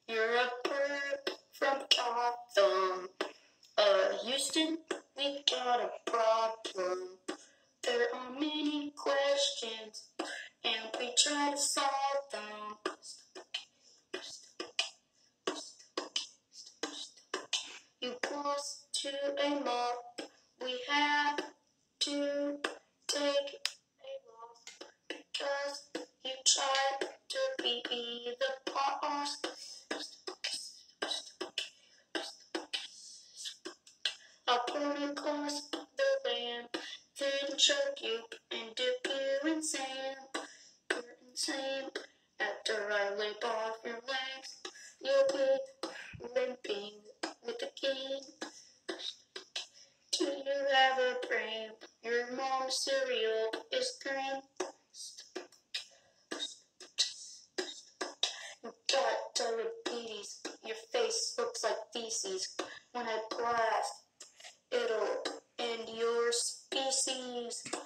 You're a bird from Gotham. Houston, we got a problem. There are many questions, and we try to solve them. You pull us to a moth. We have to take a loss because you tried to be the boss. I'll put across the land, then choke you and dip you in sand. You're insane. After I lip off your legs, you'll be limping with a cane. Do you have a brain? Your mom's cereal is green. You got diabetes. Your face looks like feces. When I blast, it'll end your species.